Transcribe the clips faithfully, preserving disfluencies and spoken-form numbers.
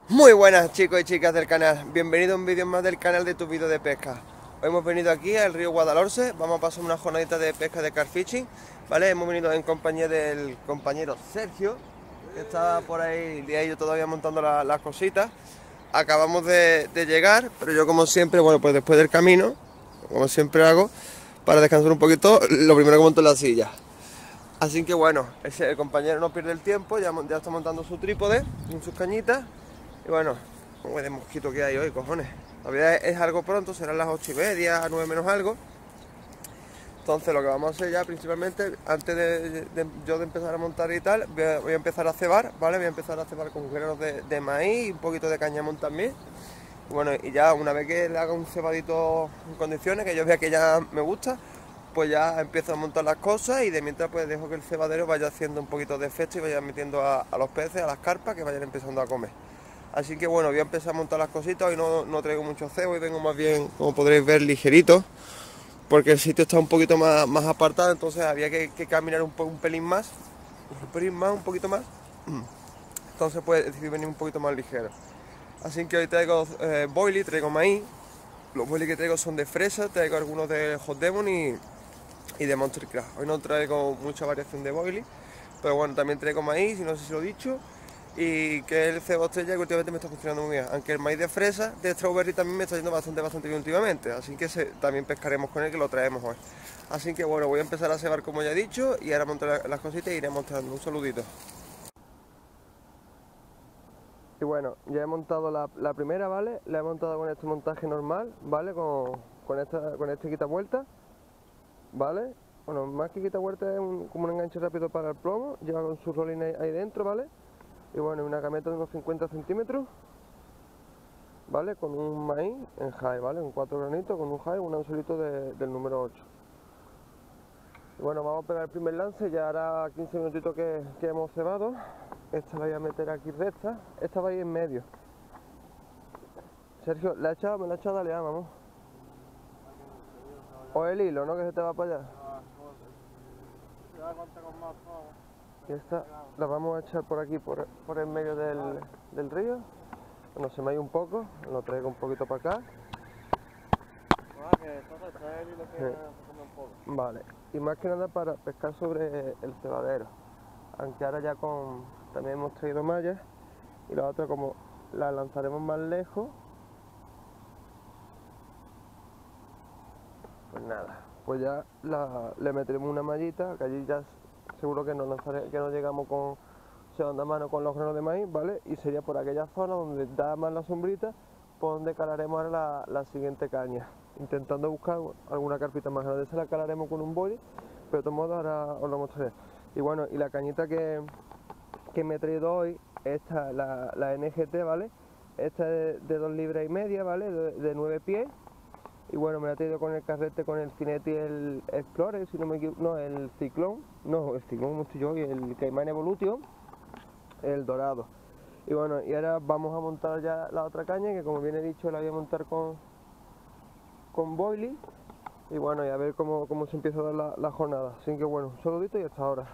Muy buenas chicos y chicas del canal, bienvenidos a un vídeo más del canal de tu vídeo de pesca. Hoy hemos venido aquí al río Guadalhorce, vamos a pasar una jornadita de pesca de carfishing, ¿vale? Hemos venido en compañía del compañero Sergio, que está por ahí, y yo todavía montando la, las cositas. Acabamos de, de llegar, pero yo como siempre, bueno, pues después del camino, como siempre hago, para descansar un poquito, lo primero que monto es la silla. Así que bueno, ese, el compañero no pierde el tiempo, ya, ya está montando su trípode en sus cañitas. Y bueno, como de mosquito que hay hoy, cojones. La verdad es, es algo pronto, serán las ocho y media, nueve menos algo. Entonces lo que vamos a hacer ya principalmente, antes de, de, de yo de empezar a montar y tal, voy a, voy a empezar a cebar, ¿vale? Voy a empezar a cebar con granos de, de maíz y un poquito de cañamón también. Y bueno, y ya una vez que le haga un cebadito en condiciones, que yo vea que ya me gusta, pues ya empiezo a montar las cosas y de mientras pues dejo que el cebadero vaya haciendo un poquito de efecto y vaya metiendo a, a los peces, a las carpas, que vayan empezando a comer. Así que bueno, voy a empezar a montar las cositas. Hoy no, no traigo mucho cebo y vengo más bien, como podréis ver, ligerito, porque el sitio está un poquito más, más apartado, entonces había que, que caminar un, un pelín más, un pelín más, un poquito más. Entonces pues decidí venir un poquito más ligero. Así que hoy traigo eh, boilie, traigo maíz. Los boilies que traigo son de fresa, traigo algunos de Hot Demon y, y de Monster Craft. Hoy no traigo mucha variación de boilie, pero bueno, también traigo maíz, y no sé si lo he dicho. Y que el cebo estrella que últimamente me está funcionando muy bien, aunque el maíz de fresa de strawberry también me está yendo bastante bastante bien últimamente, así que se, también pescaremos con él, que lo traemos hoy. Así que bueno, voy a empezar a cebar como ya he dicho y ahora montar las cositas e iré montando. Un saludito. Y bueno, ya he montado la, la primera, ¿vale? La he montado con este montaje normal, ¿vale? Con, con, esta, con este quita vuelta, ¿vale? Bueno, más que quita vuelta es un, como un enganche rápido para el plomo, lleva con su rolling ahí, ahí dentro, ¿vale? Y bueno, una cameta de unos cincuenta centímetros, ¿vale? Con un maíz en high, ¿vale? En cuatro granitos, con un high, un anzuelito de, del número ocho. Y bueno, vamos a pegar el primer lance, ya hará quince minutitos que, que hemos cebado. Esta la voy a meter aquí recta, esta va a ir en medio. Sergio, ¿la ha echado? ¿Me la ha echado? Dale, ya, vamos. O el hilo, ¿no? Que se te va para allá. Y esta la vamos a echar por aquí, por, por el medio del, del río. Bueno, se me ha ido un poco, lo traigo un poquito para acá. Vale, y más que nada para pescar sobre el cebadero. Aunque ahora ya con también hemos traído mallas y la otra como la lanzaremos más lejos, pues nada, pues ya la, le meteremos una mallita, que allí ya seguro que no, lanzare, que no llegamos con segunda mano con los granos de maíz, ¿vale? Y sería por aquella zona donde da más la sombrita, por donde calaremos ahora la, la siguiente caña, intentando buscar alguna carpita más grande. Esa la calaremos con un boilie, pero de todos modos ahora os lo mostraré. Y bueno, y la cañita que, que me he traído hoy, esta, la, la N G T, ¿vale? Esta es de dos libras y media, ¿vale? De, de nueve pies. Y bueno, me la he traído con el carrete, con el Cinetti, el Explorer, si no me equivoco, no, el Ciclón, no, el Ciclón como estoy yo, y el Cayman Evolution, el dorado. Y bueno, y ahora vamos a montar ya la otra caña, que como bien he dicho la voy a montar con, con boilie. Y bueno, y a ver cómo, cómo se empieza a dar la, la jornada. Así que bueno, un saludito y hasta ahora.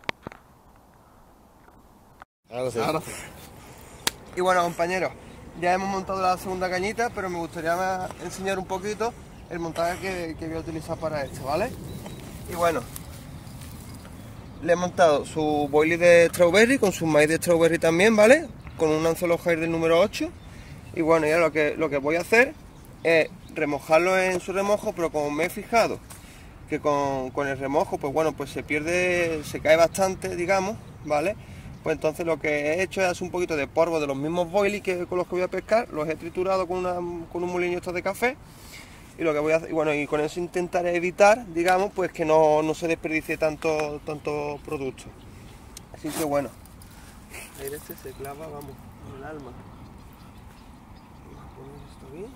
Ahora sí. Ahora sí. Y bueno, compañeros, ya hemos montado la segunda cañita, pero me gustaría enseñar un poquito el montaje que, que voy a utilizar para esto, ¿vale? Y bueno, le he montado su boilie de strawberry con su maíz de strawberry también, ¿vale? Con un anzuelo high del número ocho. Y bueno, ya lo que, lo que voy a hacer es remojarlo en su remojo, pero como me he fijado que con, con el remojo, pues bueno, pues se pierde, se cae bastante, digamos, ¿vale? Pues entonces lo que he hecho es hacer un poquito de polvo de los mismos boilies que con los que voy a pescar, los he triturado con, una, con un molinillo de café. Y lo que voy a hacer, y bueno, y con eso intentaré evitar, digamos, pues que no, no se desperdicie tanto, tanto producto. Así que bueno, el este se clava, vamos, en el alma. Vamos a poner esto bien.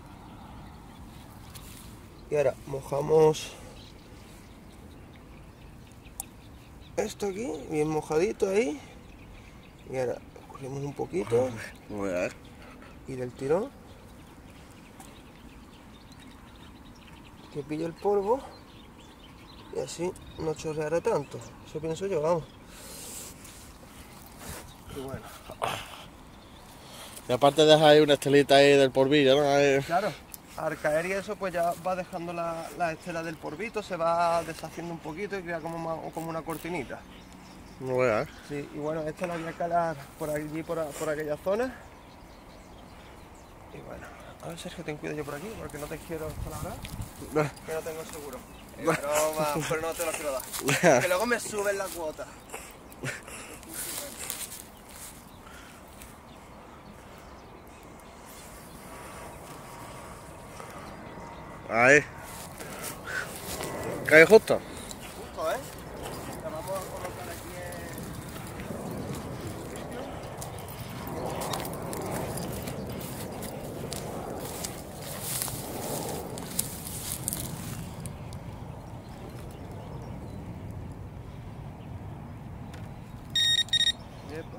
Y ahora mojamos esto aquí, bien mojadito ahí. Y ahora cogemos un poquito y del tirón que pilla el polvo y así no chorreará tanto. Eso pienso yo, vamos. Y bueno, Y aparte deja ahí una estelita ahí del polvillo, ¿no? Ahí. Claro, al caer y eso pues ya va dejando la, la estela del polvito, se va deshaciendo un poquito y crea como, ma- como una cortinita. No veas, ¿eh? Sí, y bueno, esto lo voy a calar por allí, por, a- por aquella zona. Y bueno, a ver Sergio, ten cuidado yo por aquí porque no te quiero palabrar, que no tengo seguro. Es broma, pero no te lo quiero dar. Que luego me suben la cuota. Ahí. Cae justo. Justo, ¿eh? La vamos a colocar aquí en... Yepa.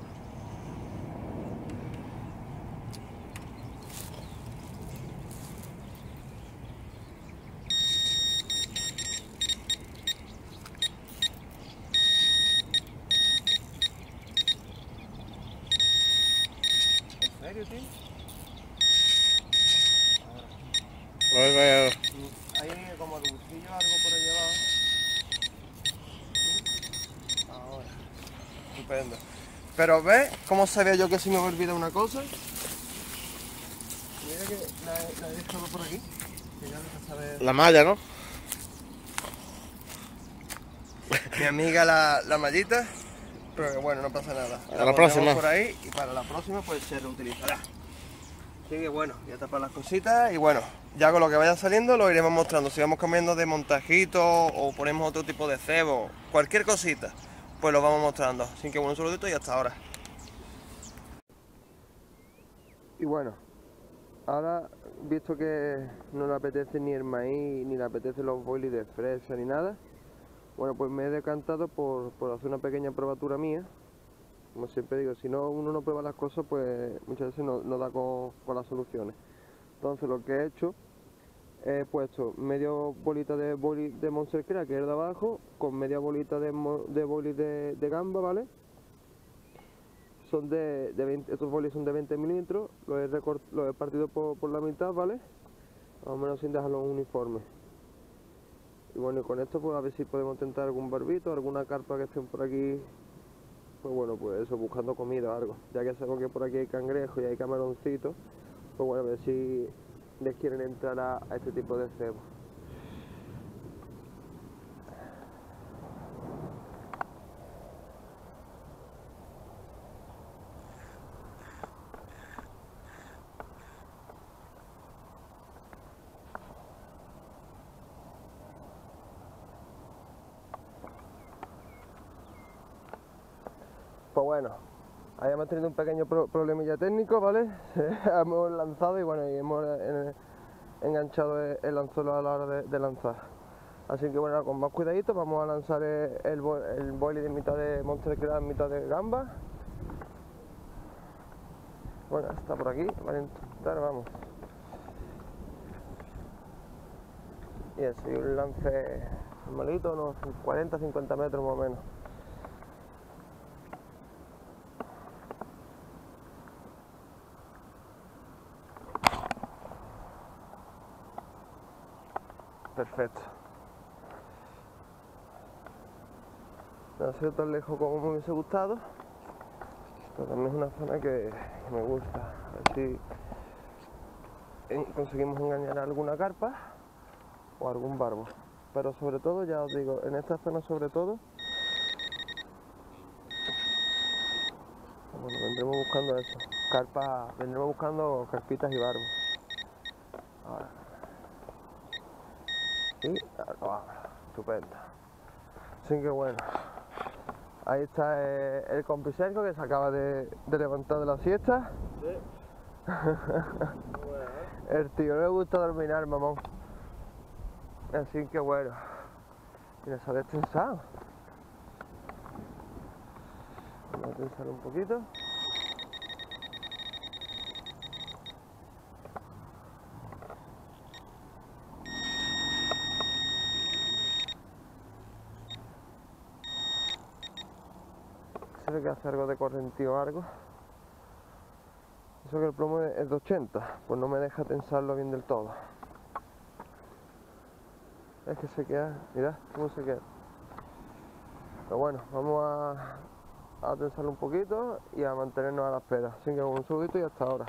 ¿En serio, tío? Ahora, Hay como dulcillo algo por ahí abajo. Ahora. Estupendo. Pero ¿ves cómo sabía yo que si me olvida una cosa? Mira que la, he- la he dejado por aquí. Que ya no se sabe. la malla, ¿no? Mi amiga la, la mallita. Pero que bueno, no pasa nada. A la pondremos próxima. por ahí y para la próxima pues se reutilizará. Así que bueno, ya tapar las cositas y bueno, ya con lo que vaya saliendo lo iremos mostrando. Si vamos cambiando de montajito o ponemos otro tipo de cebo, cualquier cosita, pues lo vamos mostrando. Así que bueno, un saludito y hasta ahora. Y bueno, ahora visto que no le apetece ni el maíz, ni le apetece los boilies de fresa ni nada, bueno pues me he decantado por, por hacer una pequeña probatura mía. Como siempre digo, si no uno no prueba las cosas, pues muchas veces no, no da con, con las soluciones. Entonces lo que he hecho, he puesto medio bolita de boli de Monster Crack, que es el de abajo, con media bolita de, mo- de boli de, de gamba, ¿vale? Son de, de veinte, estos bolis son de veinte milímetros, los he, recort, los he partido por, por la mitad, ¿vale? Más o menos sin dejarlos uniformes. Y bueno, y con esto pues a ver si podemos tentar algún barbito, alguna carpa que estén por aquí. Pues bueno, pues eso, buscando comida o algo. Ya que sabemos que por aquí hay cangrejo y hay camaroncitos, pues bueno, a ver si les quieren entrar a, a este tipo de cebo. Pues bueno, ahí hemos tenido un pequeño pro problemilla técnico, ¿vale? Hemos lanzado y bueno, y hemos eh, enganchado el, el anzuelo a la hora de, de lanzar. Así que bueno, con más cuidadito vamos a lanzar el, el, bo el boilie de mitad de Monster Crack, mitad de gamba. Bueno, está por aquí, vale, intentar, vamos. Y eso, y un lance normalito, unos cuarenta a cincuenta metros más o menos. Perfecto. No ha sido tan lejos como me hubiese gustado, pero también es una zona que, que me gusta. A ver si en, conseguimos engañar a alguna carpa o algún barbo. Pero sobre todo, ya os digo, en esta zona sobre todo, bueno, vendremos buscando eso. Carpa, vendremos buscando carpitas y barbos. Ahora. Y ah, estupendo. Así que bueno. Ahí está eh, el compi Sergio, que se acaba de, de levantar de la siesta. Sí. El tío no le gusta dormir, mamón. Así que bueno. Mira, se ha destensado. Vamos a tensar un poquito. Se ve que hace algo de correntío o algo. Eso que el plomo es de ochenta, pues no me deja tensarlo bien del todo. Es que se queda, mirad cómo se queda. Pero bueno, vamos a, a tensarlo un poquito y a mantenernos a la espera. Así que un segundito y hasta ahora.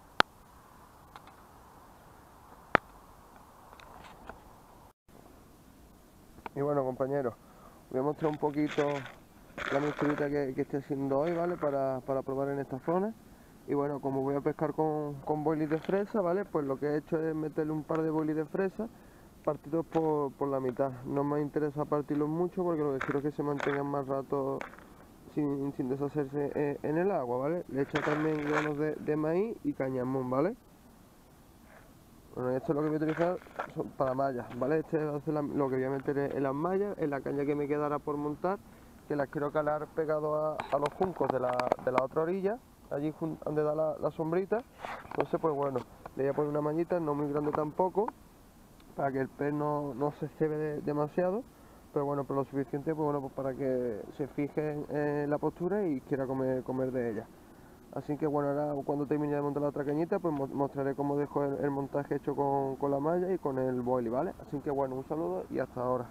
Y bueno, compañeros, voy a mostrar un poquito la mezclita que, que estoy haciendo hoy, ¿vale? Para, para probar en esta zona. Y bueno, como voy a pescar con, con boilies de fresa, ¿vale? Pues lo que he hecho es meterle un par de boilies de fresa partidos por, por la mitad. No me interesa partirlos mucho porque lo que quiero es que se mantengan más rato sin, sin deshacerse en, en el agua, ¿vale? Le he hecho también granos de, de maíz y cañamón, ¿vale? Bueno, esto es lo que voy a utilizar son para mallas, ¿vale? Este va a ser la, lo que voy a meter en las mallas, en la caña que me quedará por montar, que las quiero calar pegado a, a los juncos de la, de la otra orilla, allí donde da la, la sombrita. Entonces, pues bueno, le voy a poner una mallita, no muy grande tampoco, para que el pez no, no se cebe de, demasiado, pero bueno, pero lo suficiente pues, bueno, pues para que se fije en, en la postura y quiera comer, comer de ella. Así que bueno, ahora cuando termine de montar la otra cañita, pues mostraré cómo dejo el, el montaje hecho con, con la malla y con el boilie, ¿vale? Así que bueno, un saludo y hasta ahora.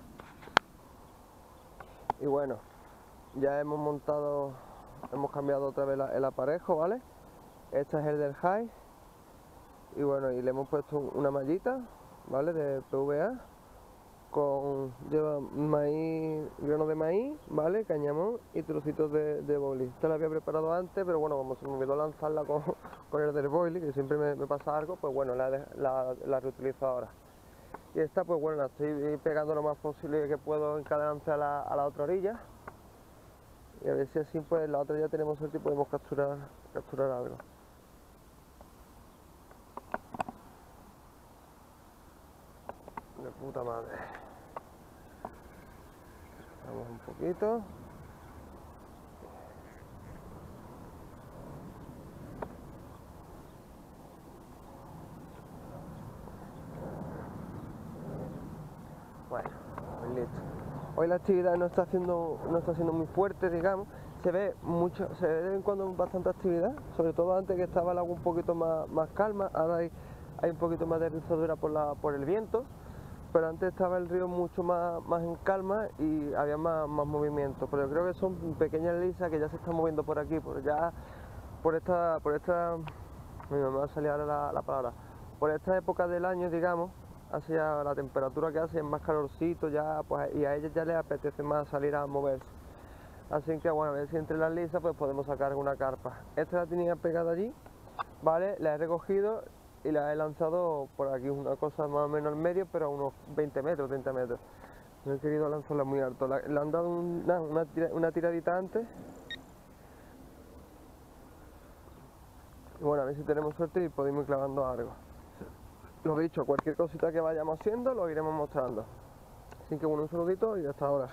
Y bueno, ya hemos montado, hemos cambiado otra vez la, el aparejo, ¿vale? Este es el del high. Y bueno, y le hemos puesto una mallita, ¿vale? De P V A. Con, lleva maíz, grano de maíz, ¿vale? Cañamón y trocitos de, de boilie. Esta la había preparado antes, pero bueno, como se me olvidó lanzarla con, con el del boilie, que siempre me, me pasa algo, pues bueno, la, la, la reutilizo ahora. Y esta, pues bueno, la estoy pegando lo más posible que puedo en cada lance a la, a la otra orilla. Y a ver si así, pues la otra ya tenemos suerte y podemos capturar, capturar algo. De puta madre. Vamos un poquito. Bueno, pues listo. Hoy la actividad no está haciendo, no está siendo muy fuerte, digamos. Se ve mucho, se ve de vez en cuando bastante actividad, sobre todo antes que estaba el agua un poquito más, más calma. Ahora hay, hay un poquito más de rizadura por la, por el viento. Pero antes estaba el río mucho más, más en calma y había más, más movimiento. Pero yo creo que son pequeñas lisas que ya se están moviendo por aquí, por ya, por esta, por esta, me va a salir ahora la, la palabra, por esta época del año, digamos, hacia la temperatura que hace es más calorcito ya, pues, y a ellas ya les apetece más salir a moverse. Así que bueno, a ver si entre las lisas pues podemos sacar una carpa. Esta la tenía pegada allí, ¿vale? La he recogido y la he lanzado por aquí, una cosa más o menos al medio, pero a unos veinte metros, treinta metros. No he querido lanzarla muy alto. La, le han dado una, una, tira, una tiradita antes. Y bueno, a ver si tenemos suerte y podemos ir clavando algo. Lo dicho, cualquier cosita que vayamos haciendo lo iremos mostrando. Así que bueno, un saludito y hasta ahora.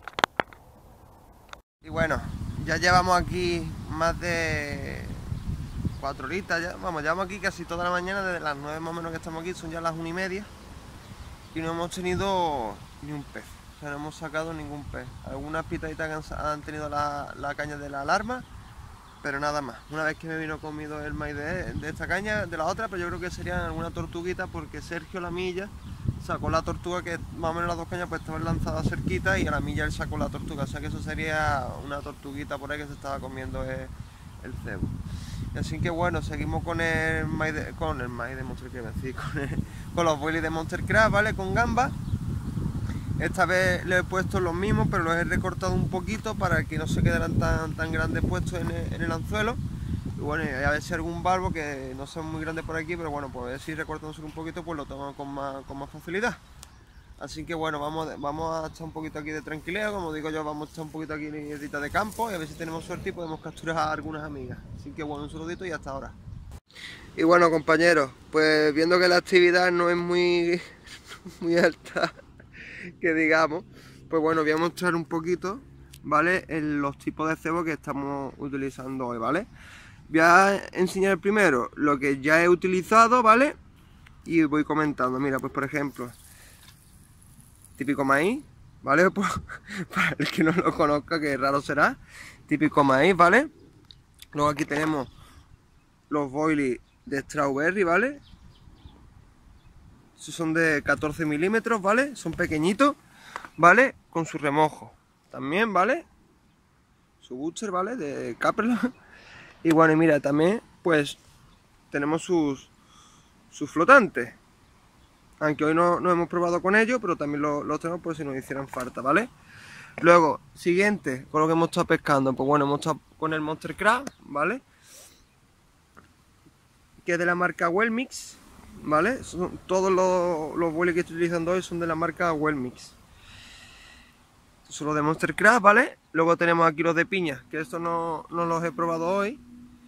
Y bueno, ya llevamos aquí más de cuatro horitas ya, vamos, llevamos aquí casi toda la mañana, desde las nueve más o menos que estamos aquí, son ya las una y media y no hemos tenido ni un pez, o sea, no hemos sacado ningún pez. Algunas pitaditas que han, han tenido la, la caña de la alarma, pero nada más. Una vez que me vino comido el maíz de, de esta caña, de la otra, pero yo creo que serían alguna tortuguita, porque Sergio la milla sacó la tortuga, que más o menos las dos cañas pues estaban lanzadas cerquita, y a la milla él sacó la tortuga, o sea que eso sería una tortuguita por ahí que se estaba comiendo el, el cebo. Así que bueno, seguimos con el maíz de, con el maíz de Monster Craft, decir, con, el, con los boilies de Monster Craft, ¿vale? Con gamba. Esta vez le he puesto los mismos, pero los he recortado un poquito para que no se quedaran tan, tan grandes puestos en el, en el anzuelo. Y bueno, y a ver si algún barbo, que no son muy grandes por aquí, pero bueno, pues a ver si recortándose un poquito, pues lo tomamos con más, con más facilidad. Así que bueno, vamos, vamos a echar un poquito aquí de tranquilidad, como digo yo, vamos a echar un poquito aquí de de campo y a ver si tenemos suerte y podemos capturar a algunas amigas. Así que bueno, un saludito y hasta ahora. Y bueno, compañeros, pues viendo que la actividad no es muy, muy alta, que digamos, pues bueno, voy a mostrar un poquito, ¿vale? En los tipos de cebo que estamos utilizando hoy, ¿vale? Voy a enseñar primero lo que ya he utilizado, ¿vale? Y voy comentando. Mira, pues por ejemplo, típico maíz, ¿vale? Pues, para el que no lo conozca, que raro será, típico maíz, ¿vale? Luego aquí tenemos los boilies de Strawberry, ¿vale? Estos son de catorce milímetros, ¿vale? Son pequeñitos, ¿vale? Con su remojo también, ¿vale? Su booster, ¿vale? De Caprelon. Y bueno, y mira, también, pues, tenemos sus, sus flotantes. Aunque hoy no, no hemos probado con ellos, pero también los, los tenemos por si nos hicieran falta, ¿vale? Luego, siguiente, con lo que hemos estado pescando, pues bueno, hemos estado con el Monster Crab, ¿vale? Que es de la marca Wellmix, ¿vale? Son, todos los, los boilies que estoy utilizando hoy son de la marca Wellmix. Estos son los de Monster Crab, ¿vale? Luego tenemos aquí los de piña, que estos no, no los he probado hoy.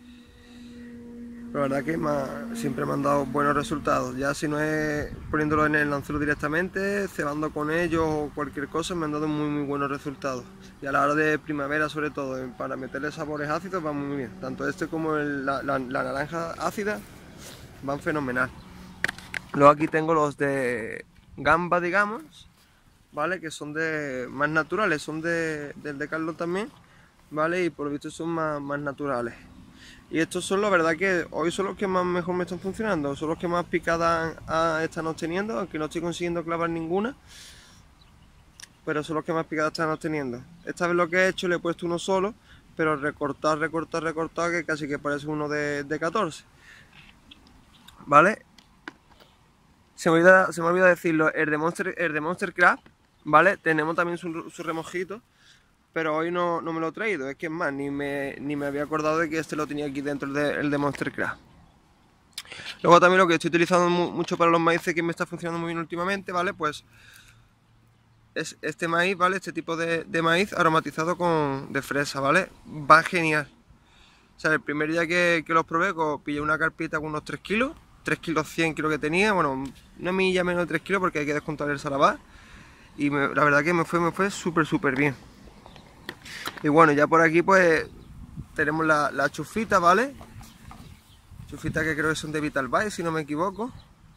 La verdad que me ha, siempre me han dado buenos resultados. Ya si no es poniéndolo en el anzuelo directamente, cebando con ellos o cualquier cosa, me han dado muy muy buenos resultados. Y a la hora de primavera, sobre todo, para meterle sabores ácidos, va muy bien. Tanto este como el, la, la, la naranja ácida van fenomenal. Luego aquí tengo los de gamba, digamos, ¿vale? Que son de más naturales, son de, del Decathlon también, ¿vale? Y por lo visto son más, más naturales. Y estos son, la verdad que hoy son los que más mejor me están funcionando, son los que más picadas ah, están obteniendo, aunque no estoy consiguiendo clavar ninguna, pero son los que más picadas están obteniendo. Esta vez lo que he hecho, le he puesto uno solo, pero recortar, recortar, recortar, que casi que parece uno de, de catorce. ¿Vale? Se me olvida, se me olvida decirlo, el de Monster, el de Monster Crab, ¿vale? Tenemos también su, su remojito. Pero hoy no, no me lo he traído, es que es más, ni me, ni me había acordado de que este lo tenía aquí dentro, el de, el de Monster Crab. Luego también lo que estoy utilizando mu mucho para los maíces, que me está funcionando muy bien últimamente, ¿vale? Pues es este maíz, ¿vale? Este tipo de, de maíz aromatizado con de fresa, ¿vale? Va genial. O sea, el primer día que, que los probé, pillé una carpita con unos tres kilos, tres kilos cien creo que tenía, bueno, una milla menos de tres kilos porque hay que descontar el salabá. Y me, la verdad que me fue, me fue súper, súper bien. Y bueno, ya por aquí pues tenemos la, la chufita, ¿vale? Chufita que creo que son de Vital By, si no me equivoco.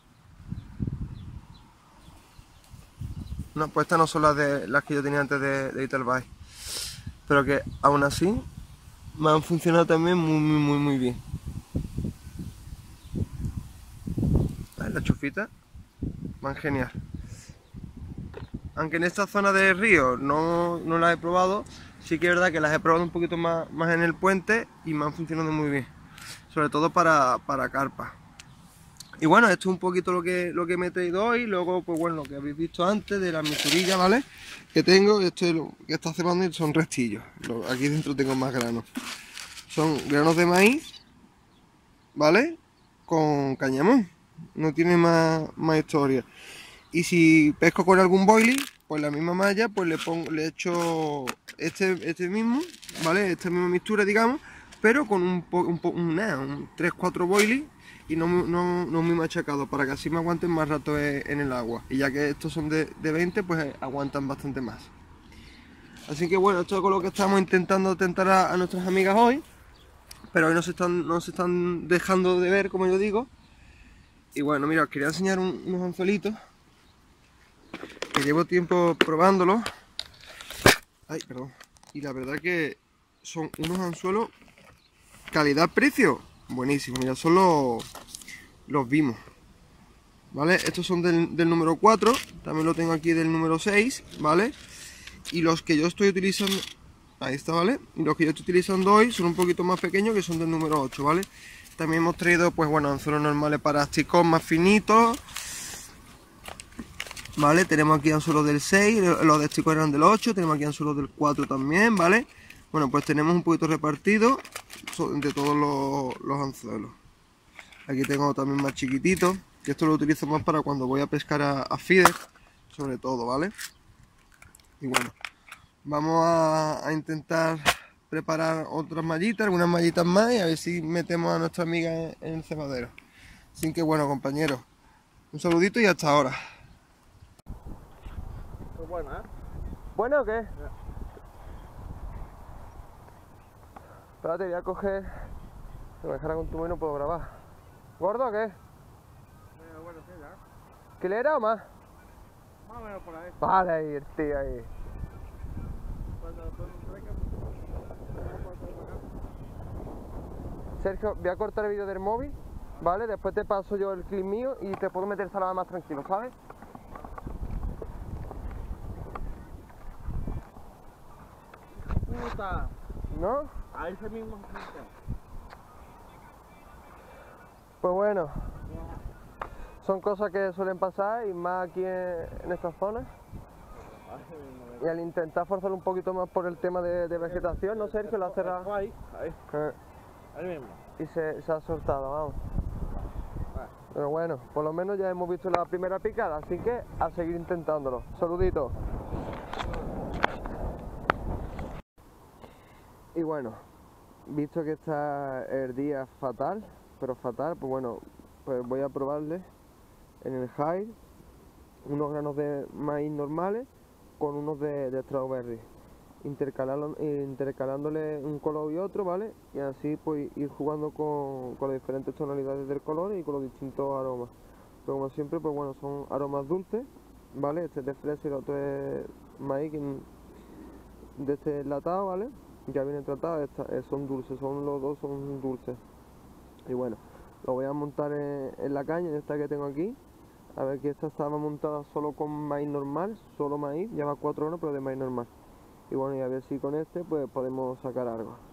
No, pues estas no son las, de, las que yo tenía antes de, de Vital By. Pero que aún así me han funcionado también muy, muy, muy, muy bien. ¿Ves? La chufita van genial. Aunque en esta zona de río no, no las he probado, sí que es verdad que las he probado un poquito más, más en el puente y me han funcionado muy bien. Sobre todo para, para carpa. Y bueno, esto es un poquito lo que, lo que me he traído hoy. Luego, pues bueno, lo que habéis visto antes de la misurillas, ¿vale? Que tengo, esto es lo que está cebando y son restillos. Aquí dentro tengo más granos. Son granos de maíz, ¿vale? Con cañamón. No tiene más, más historia. Y si pesco con algún boilie, pues la misma malla, pues le pongo, le echo este, este mismo, ¿vale? Esta misma mixtura, digamos, pero con un, un, un, un tres cuatro boilies y no, no, no muy machacado, para que así me aguanten más rato en el agua. Y ya que estos son de, de veinte, pues aguantan bastante más. Así que bueno, esto es con lo que estamos intentando tentar a, a nuestras amigas hoy. Pero hoy no se están, no se están dejando de ver, como yo digo. Y bueno, mira, os quería enseñar un, unos anzuelitos que llevo tiempo probándolo. Ay, perdón. Y la verdad que son unos anzuelos calidad-precio buenísimos. Mira, son los, los Vimos, ¿vale? Estos son del, del número cuatro. También lo tengo aquí del número seis, ¿vale? Y los que yo estoy utilizando, ahí está, ¿vale? Y los que yo estoy utilizando hoy son un poquito más pequeños, que son del número ocho, ¿vale? También hemos traído, pues bueno, anzuelos normales para asticón más finitos, ¿vale? Tenemos aquí anzuelos del seis, los de esticón eran del ocho, tenemos aquí anzuelos del cuatro también, ¿vale? Bueno, pues tenemos un poquito repartido de todos los, los anzuelos. Aquí tengo también más chiquititos, que esto lo utilizo más para cuando voy a pescar a, a feeder, sobre todo, ¿vale? Y bueno, vamos a, a intentar preparar otras mallitas, algunas mallitas más, y a ver si metemos a nuestra amiga en, en el cebadero. Así que bueno, compañeros, un saludito y hasta ahora. Pues bueno, ¿eh? ¿Bueno o qué? Yeah. Espérate, voy a coger... Se me dejará con tu mano y no puedo grabar. ¿Gordo o qué? Bueno, bueno, sí, ya. ¿Quilera o más? Más o menos por ahí. Vale, ahí, el tío ahí. Sergio, voy a cortar el vídeo del móvil, ¿vale? Después te paso yo el clip mío y te puedo meter salada más tranquilo, ¿sabes? Puta. ¿No? A ese mismo sitio. Pues bueno, son cosas que suelen pasar y más aquí en, en esta zona. A ese mismo. Y al intentar forzar un poquito más por el tema de, de vegetación, ¿no, Sergio? Lo ha cerrado. Ahí, ahí, Eh, ahí mismo. y se, se ha soltado, vamos. Vale. Pero bueno, por lo menos ya hemos visto la primera picada, así que a seguir intentándolo. Saluditos. Y bueno, visto que está el día fatal, pero fatal, pues bueno, pues voy a probarle en el high unos granos de maíz normales con unos de, de strawberry, intercalarlo, intercalándole un color y otro, ¿vale? Y así pues ir jugando con, con las diferentes tonalidades del color y con los distintos aromas. Pero como siempre, pues bueno, son aromas dulces, ¿vale? Este es de fresa y el otro es maíz de este enlatado, ¿vale? Ya viene tratado, esta, eh, son dulces, son los dos son dulces. Y bueno, lo voy a montar en, en la caña, en esta que tengo aquí. A ver que esta estaba montada solo con maíz normal, solo maíz, lleva cuatro horas pero de maíz normal. Y bueno, y a ver si con este pues podemos sacar algo.